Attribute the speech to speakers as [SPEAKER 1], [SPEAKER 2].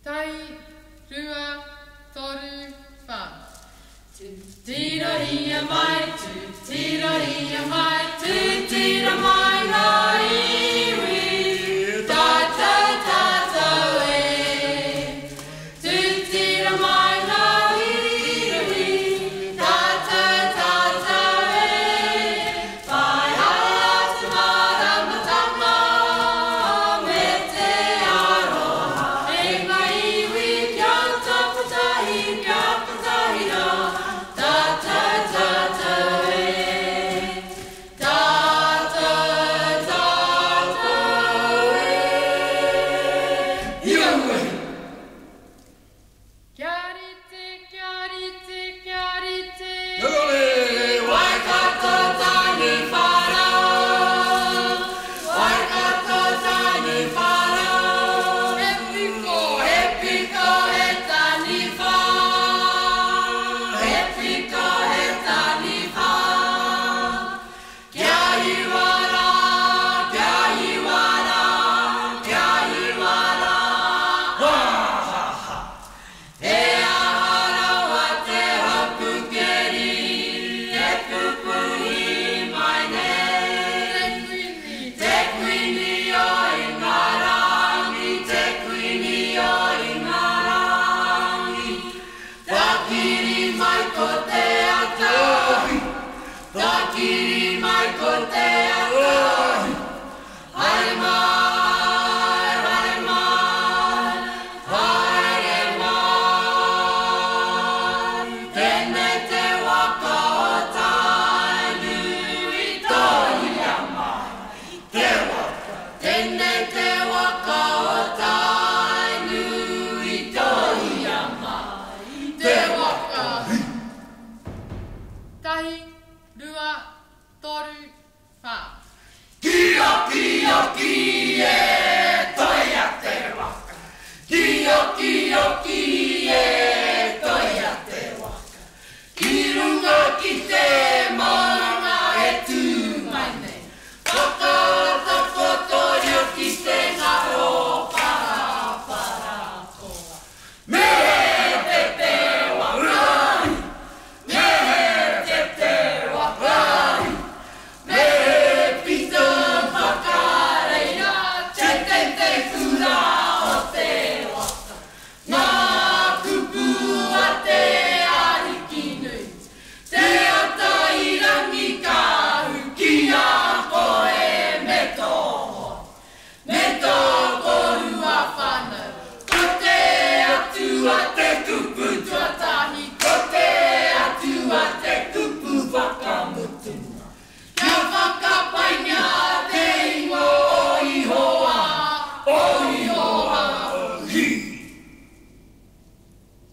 [SPEAKER 1] Tai, rua, toru, wha. Tutira mai, tutira mai, tutira mai ngā iwi. Tata, tata e. Tutira mai ngā iwi. Tata, tata e. Whai atu maramatama me te aroha. E ngā iwi kia tapatahi, kia patahi rā. Tata, tata e. Tata, tata e. Iau e. Kia rite, kia rite, kia rite. Waikato tani wharau. Waikato tani wharau. He piko he tani wha. He piko he tani wha. Kia iwara, kia iwara, kia iwara. E aharaua te hapukeri, te pupuhi mai nei. Te kuini o i ngā rangi, te kuini o i ngā rangi. Takiri mai ko te ata, takiri mai ko te ata. Ai mai.